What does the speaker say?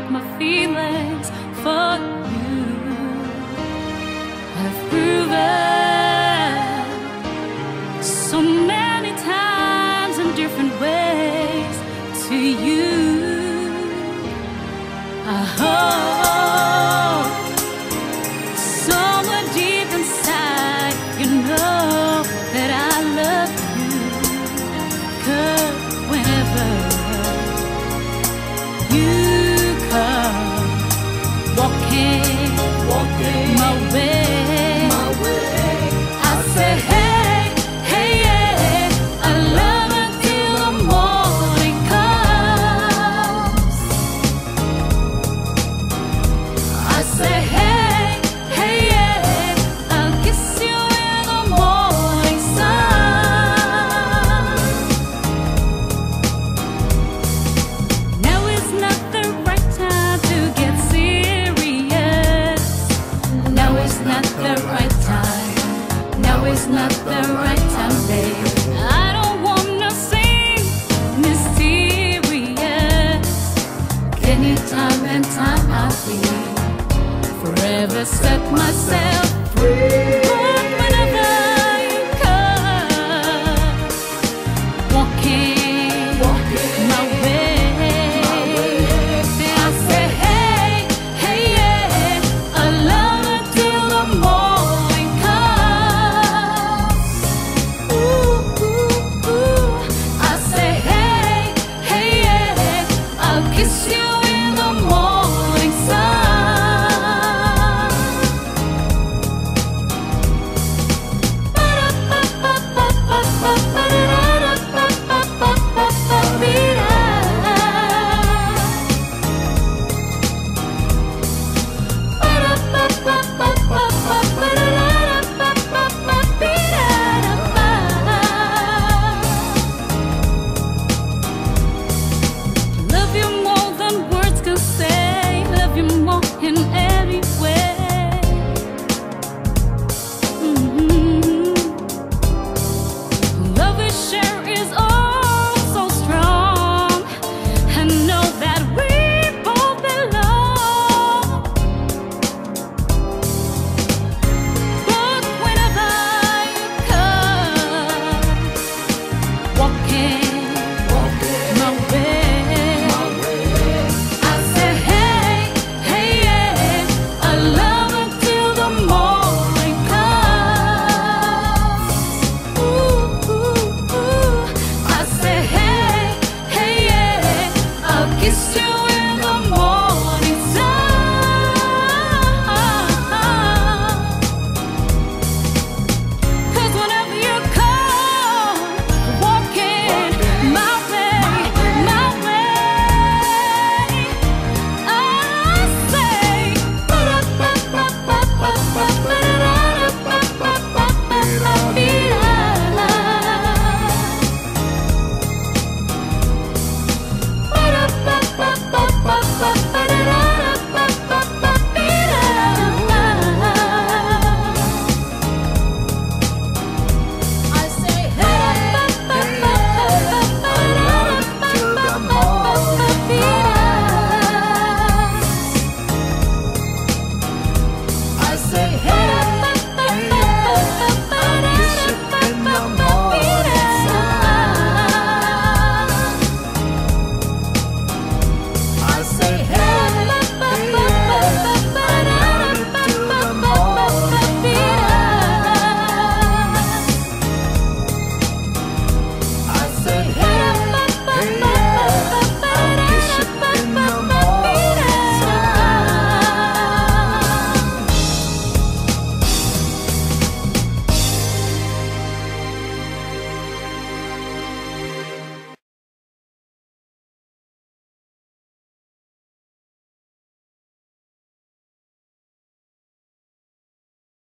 my feelings for you. I've proven so many times in different ways to you. I hope somewhere deep inside you know that I love you. 'Cause whenever you come walking my way, I say hey, hey, yeah, I love until the morning comes. I say hey, hey, yeah, I'll kiss you in the morning sun. Now is not the right time to get serious. Now is not the right time. Now is not the right time, babe. I don't wanna seem mysterious. Anytime and time I'll be forever set myself free. But whenever you come walking my way, I say hey, hey, yeah, I love until the morning comes. Ooh, ooh, ooh. I say hey, hey, yeah, I'll kiss you in the morning sun. Love you more than words can say. Love you more in any way. Love we share is oh so strong. I know that we both belong. But whenever you come walking my way, I say hey, hey, yeah, I love until the morning comes. Ooh, ooh, ooh. I say hey, hey, yeah, I'll kiss